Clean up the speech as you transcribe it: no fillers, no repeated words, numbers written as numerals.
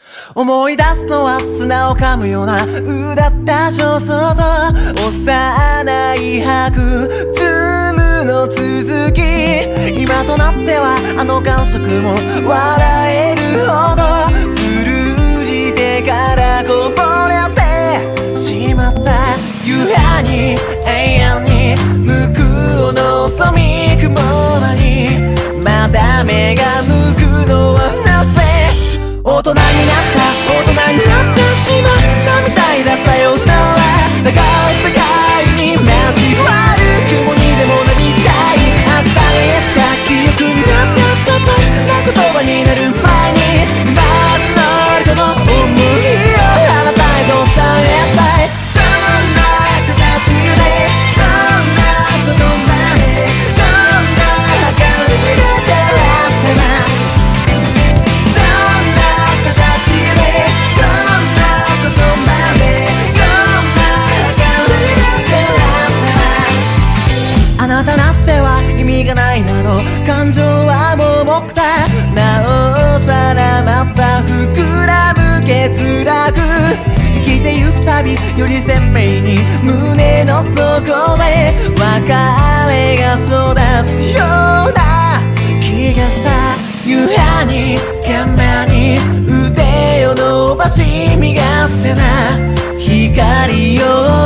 思い出すのは砂を噛むようなうだった焦燥と幼い白チュームの続き、今となってはあの感触も笑えるほどするり手からこぼれてしまった夕飯に永遠に向こうの細身雲間にまだ目が向くのはなぜ、大人になってしまったみたいださよなら、長い世界に交わる雲にでもなりたい、明日がいつか記憶になってささな言葉になる前にまず誰かの想いをあなたへと伝えたい、どんな形でどんなことまでどんな計りで照らせばあなたなしでは意味がないなど感情は盲目だ、なおさらまた膨らむ欠落、生きてゆくたびより鮮明に胸の底で別れが育つような気がした、夕飯に懸命に腕を伸ばし身勝手な光を